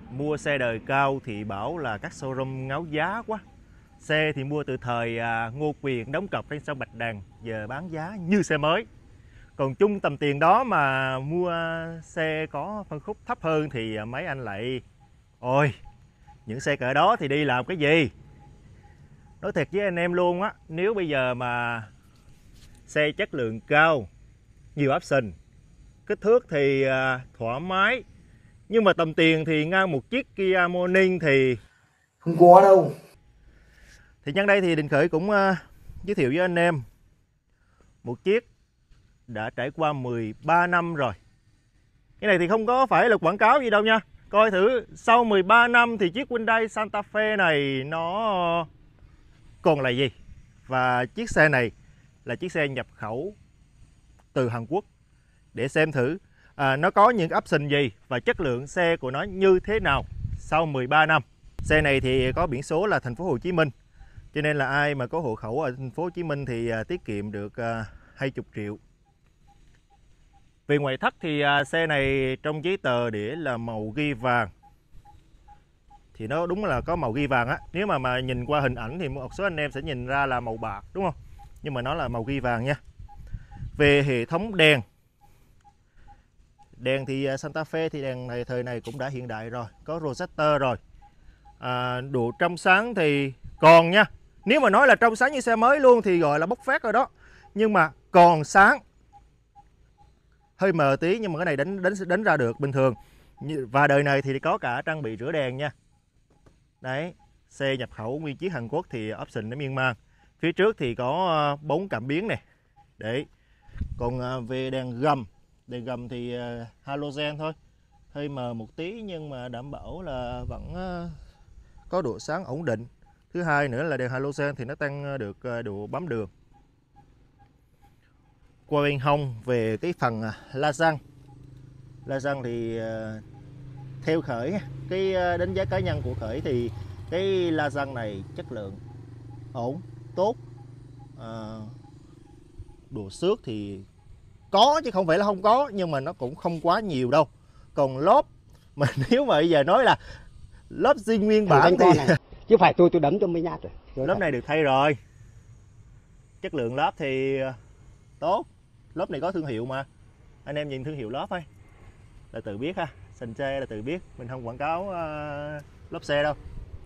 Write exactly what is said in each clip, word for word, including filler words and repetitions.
mua xe đời cao thì bảo là các showroom ngáo giá quá. Xe thì mua từ thời à, Ngô Quyền đóng cọc trên sông Bạch Đằng, giờ bán giá như xe mới. Còn chung tầm tiền đó mà mua xe có phân khúc thấp hơn thì mấy anh lại ôi, những xe cỡ đó thì đi làm cái gì? Nói thiệt với anh em luôn á, nếu bây giờ mà xe chất lượng cao, nhiều option, kích thước thì à, thoải mái, nhưng mà tầm tiền thì ngang một chiếc Kia Morning thì không có đâu. Thì nhân đây thì Đình Khởi cũng uh, giới thiệu với anh em một chiếc đã trải qua mười ba năm rồi. Cái này thì không có phải là quảng cáo gì đâu nha. Coi thử sau mười ba năm thì chiếc Hyundai Santa Fe này nó còn là gì. Và chiếc xe này là chiếc xe nhập khẩu từ Hàn Quốc. Để xem thử à, nó có những option gì và chất lượng xe của nó như thế nào sau mười ba năm. Xe này thì có biển số là thành phố Hồ Chí Minh. Cho nên là ai mà có hộ khẩu ở thành phố Hồ Chí Minh thì à, tiết kiệm được à, hai mươi triệu. Về ngoại thất thì à, xe này trong giấy tờ để là màu ghi vàng. Thì nó đúng là có màu ghi vàng á. Nếu mà mà nhìn qua hình ảnh thì một số anh em sẽ nhìn ra là màu bạc đúng không? Nhưng mà nó là màu ghi vàng nha. Về hệ thống đèn. Đèn thì Santa Fe thì đèn này thời này cũng đã hiện đại rồi, có projector rồi. À, độ trong sáng thì còn nha. Nếu mà nói là trong sáng như xe mới luôn thì gọi là bốc phét rồi đó. Nhưng mà còn sáng. Hơi mờ tí nhưng mà cái này đánh đánh đánh ra được bình thường. Và đời này thì có cả trang bị rửa đèn nha. Đấy, xe nhập khẩu nguyên chiếc Hàn Quốc thì option nó miên man. Phía trước thì có bốn cảm biến này. Đấy. Còn về đèn gầm, đèn gầm thì halogen thôi. Hơi mờ một tí nhưng mà đảm bảo là vẫn có độ sáng ổn định. Thứ hai nữa là đèn halogen thì nó tăng được độ bám đường. Qua bên hông về cái phần la răng. La răng thì theo Khởi, cái đánh giá cá nhân của Khởi thì cái la răng này chất lượng ổn, tốt. À, độ xước thì có chứ không phải là không có, nhưng mà nó cũng không quá nhiều đâu. Còn lốp mà nếu mà bây giờ nói là lốp zin nguyên bản thì chứ phải tôi tôi đấm cho mấy nhát rồi. rồi lốp này được thay rồi. Chất lượng lốp thì tốt. Lốp này có thương hiệu mà. Anh em nhìn thương hiệu lốp thôi là tự biết ha. Sành xe là tự biết. Mình không quảng cáo uh, lốp xe đâu.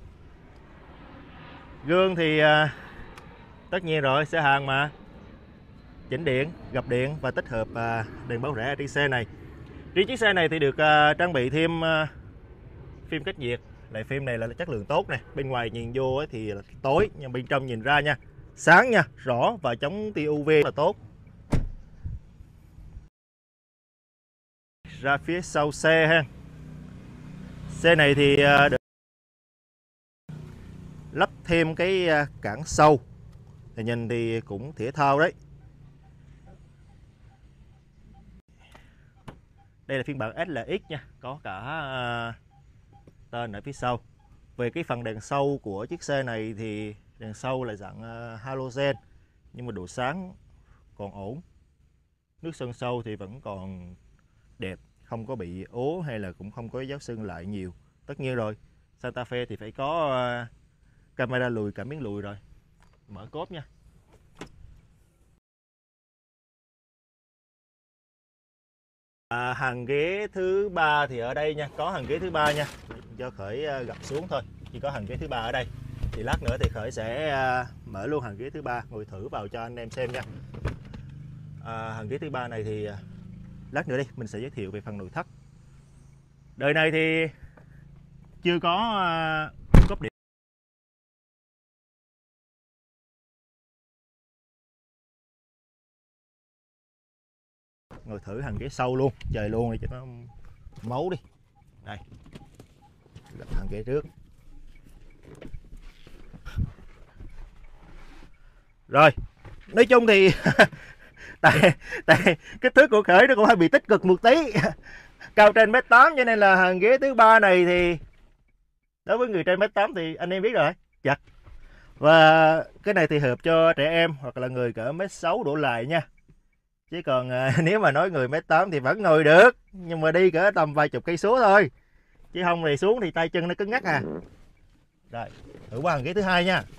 Gương thì uh, tất nhiên rồi, xe Hàn mà. Chỉnh điện, gập điện và tích hợp uh, đèn báo rẽ trên xe này. Riêng chiếc xe này thì được uh, trang bị thêm uh, phim cách nhiệt. Lại phim này là chất lượng tốt này. Bên ngoài nhìn vô thì là tối, nhưng bên trong nhìn ra nha, sáng nha, rõ và chống tia u vê là tốt. Ra phía sau xe ha. Xe này thì được lắp thêm cái cản sau. Thì nhìn thì cũng thể thao đấy. Đây là phiên bản ét lờ ích nha, có cả tên ở phía sau. Về cái phần đèn sau của chiếc xe này thì đèn sau là dạng halogen, nhưng mà độ sáng còn ổn. Nước sơn sâu thì vẫn còn đẹp, không có bị ố hay là cũng không có dấu sưng lại nhiều. Tất nhiên rồi, Santa Fe thì phải có camera lùi, cảm biến lùi rồi. Mở cốp nha. À, hàng ghế thứ ba thì ở đây nha, có hàng ghế thứ ba nha. Do Khởi gập xuống thôi, chỉ có hàng ghế thứ ba ở đây. Thì lát nữa thì Khởi sẽ mở luôn hàng ghế thứ ba, ngồi thử vào cho anh em xem nha. À, hàng ghế thứ ba này thì lát nữa đi mình sẽ giới thiệu về phần nội thất. Đời này thì chưa có uh, cốp điện. Ngồi thử hàng ghế sau luôn, trời luôn đi cho nó máu đi. Đây, gặp hàng ghế trước. Rồi, nói chung thì tại tại kích thước của Khởi nó cũng hơi bị tích cực một tí. Cao trên mét tám cho nên là hàng ghế thứ ba này thì đối với người trên mét tám thì anh em biết rồi, chặt. Và cái này thì hợp cho trẻ em hoặc là người cỡ mét sáu đổ lại nha. Chứ còn à, nếu mà nói người mét tám thì vẫn ngồi được, nhưng mà đi cỡ tầm vài chục cây số thôi. chứ không thì xuống thì tay chân nó cứng ngắc à. Rồi thử qua hàng ghế thứ hai nha.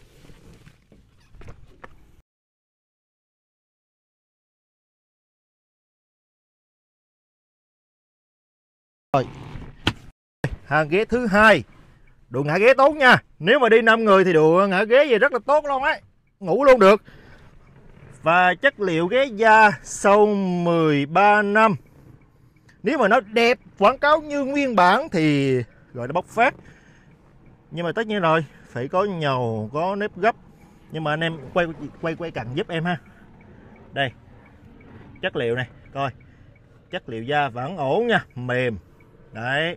Rồi hàng ghế thứ hai, độ ngã ghế tốt nha. Nếu mà đi năm người thì độ ngã ghế gì rất là tốt luôn ấy, ngủ luôn được. Và chất liệu ghế da sau mười ba năm, nếu mà nó đẹp quảng cáo như nguyên bản thì gọi là bốc phát. Nhưng mà tất nhiên rồi, phải có nhầu, có nếp gấp. Nhưng mà anh em quay quay quay cạnh giúp em ha. Đây, chất liệu này, coi. Chất liệu da vẫn ổn nha, mềm. Đấy.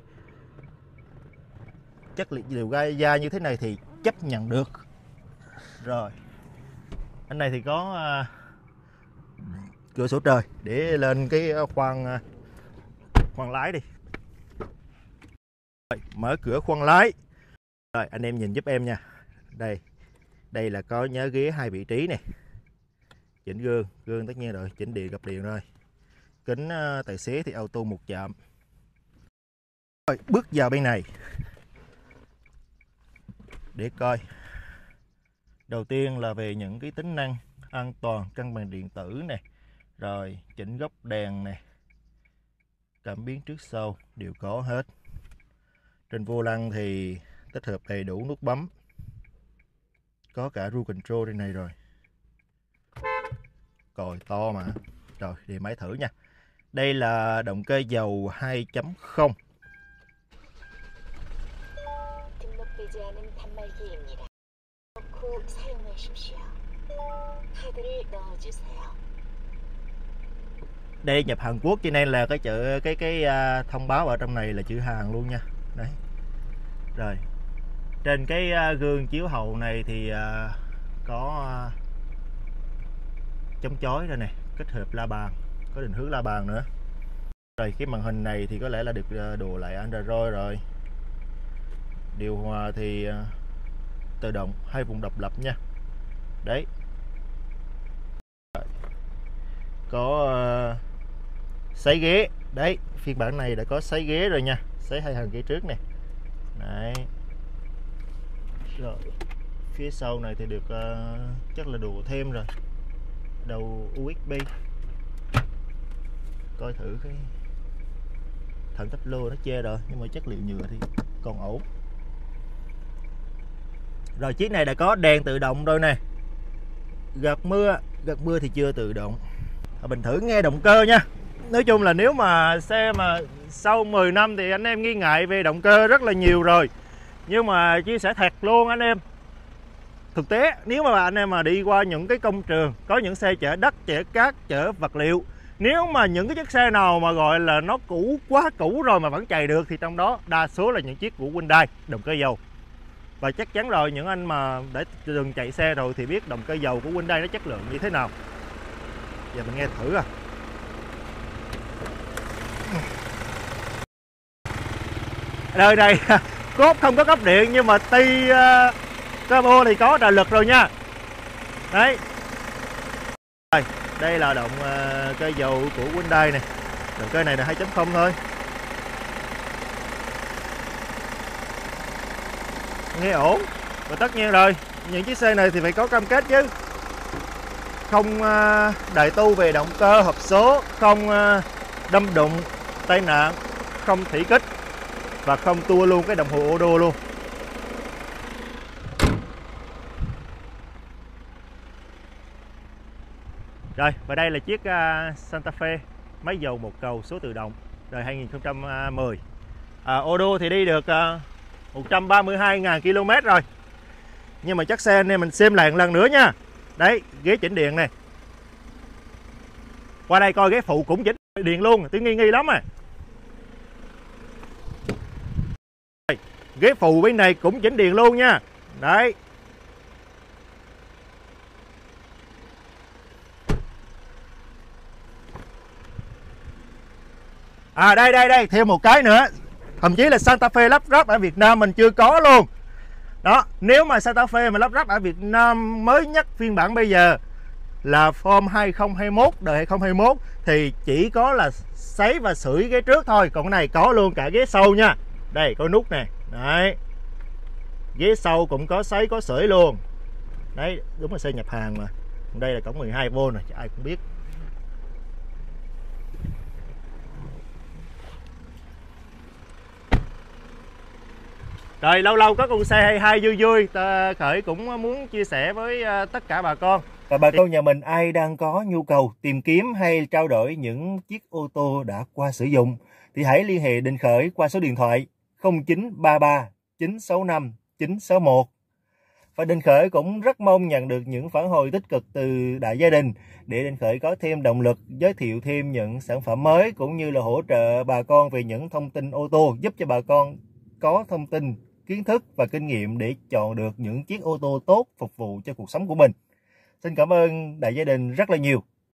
Chất liệu da như thế này thì chấp nhận được. Rồi. Anh này thì có uh, cửa sổ trời để lên cái khoang uh, khoang lái đi. Rồi, mở cửa khoang lái. Rồi anh em nhìn giúp em nha. Đây. Đây là có nhớ ghế hai vị trí này. Chỉnh gương, gương tất nhiên rồi, chỉnh điện gập điện rồi. Kính uh, tài xế thì auto một chạm. Rồi, bước vào bên này để coi. Đầu tiên là về những cái tính năng an toàn, cân bằng điện tử này, rồi chỉnh góc đèn này, cảm biến trước sau đều có hết. Trên vô lăng thì tích hợp đầy đủ nút bấm, có cả cruise control trên này rồi. Còi to mà. Rồi để máy thử nha. Đây là động cơ dầu hai chấm không. Đây nhập Hàn Quốc cho nên là cái chữ cái cái uh, thông báo ở trong này là chữ Hàn luôn nha. Đấy. Rồi. Trên cái uh, gương chiếu hậu này thì uh, có uh, chống chói rồi nè, kết hợp la bàn, có định hướng la bàn nữa. Rồi cái màn hình này thì có lẽ là được uh, đồ lại Android rồi. Điều hòa thì uh, tự động, hai vùng độc lập nha. Đấy. Có uh, sấy ghế. Đấy, phiên bản này đã có sấy ghế rồi nha. Sấy hai hàng ghế trước này. Đấy. Rồi. Phía sau này thì được uh, chắc là đồ thêm rồi. Đầu u ét bê. Coi thử cái thằng tắp lô nó che rồi, nhưng mà chất liệu nhựa thì còn ổn. Rồi chiếc này đã có đèn tự động rồi nè. Gạt mưa, gạt mưa thì chưa tự động. Mình thử nghe động cơ nha. Nói chung là nếu mà xe mà sau mười năm thì anh em nghi ngại về động cơ rất là nhiều rồi. Nhưng mà chia sẻ thật luôn anh em, thực tế nếu mà anh em mà đi qua những cái công trường, có những xe chở đất, chở cát, chở vật liệu, nếu mà những cái chiếc xe nào mà gọi là nó cũ, quá cũ rồi mà vẫn chạy được thì trong đó đa số là những chiếc của Hyundai động cơ dầu. Và chắc chắn rồi, những anh mà đã từng chạy xe rồi thì biết động cơ dầu của Hyundai nó chất lượng như thế nào. Giờ mình nghe thử à. Đời này cốt không có cấp điện nhưng mà ti uh, turbo thì có trợ lực rồi nha. Đấy. Đây, đây là động uh, cơ dầu của Hyundai này. Động cơ này là hai chấm không thôi. Nghe ổn. Và tất nhiên rồi, những chiếc xe này thì phải có cam kết chứ. Không uh, đại tu về động cơ, hộp số, không uh, đâm đụng, tai nạn, không thủy kích và không tua luôn cái đồng hồ ô đô luôn. Rồi, và đây là chiếc uh, Santa Fe máy dầu một cầu số tự động đời hai nghìn không trăm mười. À, ô đô thì đi được uh, một trăm ba mươi hai nghìn ki lô mét rồi. Nhưng mà chắc xe này mình xem lại một lần nữa nha. Đấy, ghế chỉnh điện này. Qua đây coi ghế phụ cũng chỉnh điện luôn, tôi nghi nghi lắm à. Đây, ghế phụ bên này cũng chỉnh điện luôn nha. Đấy. À đây đây đây, thêm một cái nữa. Thậm chí là Santa Fe lắp ráp ở Việt Nam mình chưa có luôn. Đó, nếu mà Santa Fe mà lắp ráp ở Việt Nam mới nhất phiên bản bây giờ là form hai không hai mốt, đời hai không hai mốt thì chỉ có là sấy và sưởi ghế trước thôi, còn cái này có luôn cả ghế sau nha. Đây có nút nè. Đấy. Ghế sau cũng có sấy có sưởi luôn. Đấy, đúng là xe nhập hàng mà. Đây là cổng mười hai vôn rồi, ai cũng biết. Rồi lâu lâu có con xe hay hay vui vui, Khởi cũng muốn chia sẻ với tất cả bà con. Và bà con nhà mình ai đang có nhu cầu tìm kiếm hay trao đổi những chiếc ô tô đã qua sử dụng thì hãy liên hệ Đình Khởi qua số điện thoại không chín ba ba chín sáu năm chín sáu một. Và Đình Khởi cũng rất mong nhận được những phản hồi tích cực từ đại gia đình để Đình Khởi có thêm động lực giới thiệu thêm những sản phẩm mới cũng như là hỗ trợ bà con về những thông tin ô tô, giúp cho bà con có thông tin, kiến thức và kinh nghiệm để chọn được những chiếc ô tô tốt phục vụ cho cuộc sống của mình. Xin cảm ơn đại gia đình rất là nhiều.